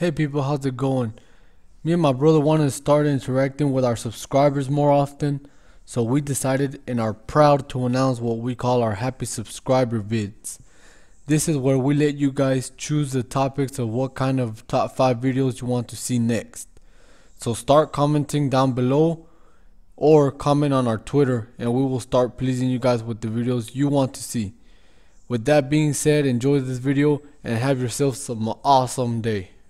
Hey people, how's it going? Me and my brother wanted to start interacting with our subscribers more often, so we decided and are proud to announce what we call our Happy Subscriber Vids. This is where we let you guys choose the topics of what kind of top 5 videos you want to see next. So start commenting down below or comment on our Twitter and we will start pleasing you guys with the videos you want to see. With that being said, enjoy this video and have yourself some awesome day.